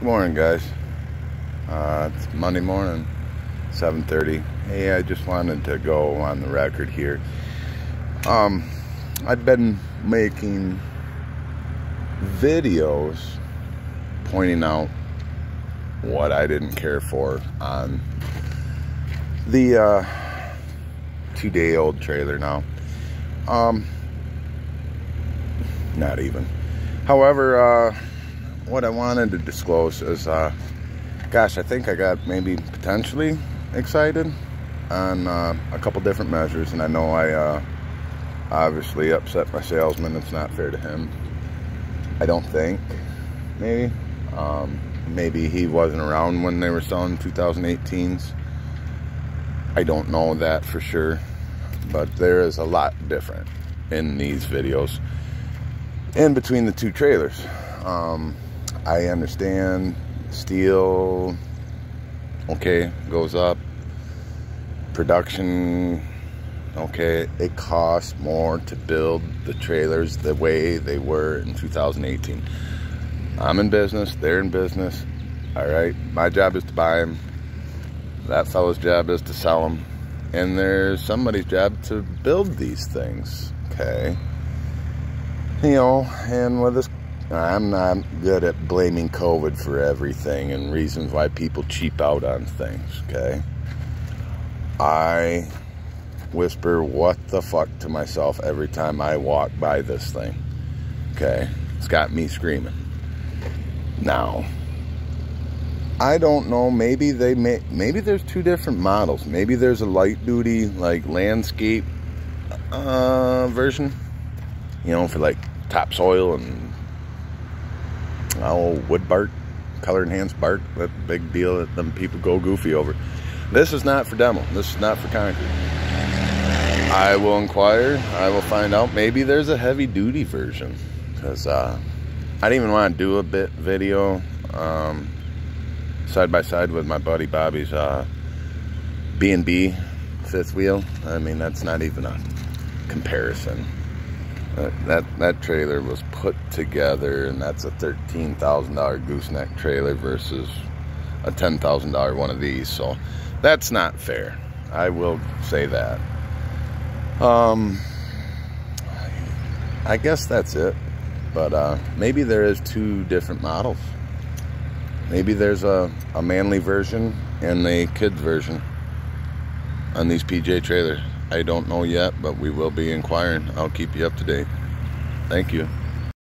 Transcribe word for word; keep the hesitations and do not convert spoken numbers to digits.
Good morning, guys. Uh, it's Monday morning, seven thirty. Hey, I just wanted to go on the record here. Um, I've been making videos pointing out what I didn't care for on the uh, two-day-old trailer now. Um, not even. However, uh, what I wanted to disclose is, uh, gosh, I think I got maybe potentially excited on uh, a couple different measures, and I know I uh, obviously upset my salesman. It's not fair to him. I don't think, maybe. Um, maybe he wasn't around when they were selling two thousand eighteens. I don't know that for sure, but there is a lot different in these videos in between the two trailers. Um, I understand steel, okay, goes up. Production, okay, it costs more to build the trailers the way they were in two thousand eighteen. I'm in business, they're in business, all right? My job is to buy them. That fellow's job is to sell them. And there's somebody's job to build these things, okay? You know, and with this, I'm not good at blaming COVID for everything and reasons why people cheap out on things, okay? I whisper what the fuck to myself every time I walk by this thing, okay? It's got me screaming. Now, I don't know, maybe they may, maybe there's two different models. Maybe there's a light duty, like, landscape uh, version, you know, for like topsoil and oh, wood bark, color enhanced bark, that big deal that them people go goofy over. This is not for demo. This is not for concrete. I will inquire. I will find out. Maybe there's a heavy duty version, because uh, I didn't even want to do a bit video um, side by side with my buddy Bobby's uh, B and B fifth wheel. I mean, that's not even a comparison. Uh, that that trailer was put together, and that's a thirteen thousand dollar gooseneck trailer versus a ten thousand dollar one of these. So that's not fair. I will say that. Um, I guess that's it. But uh, maybe there is two different models. Maybe there's a, a manly version and a kid version on these P J trailers. I don't know yet, but we will be inquiring. I'll keep you up to date. Thank you.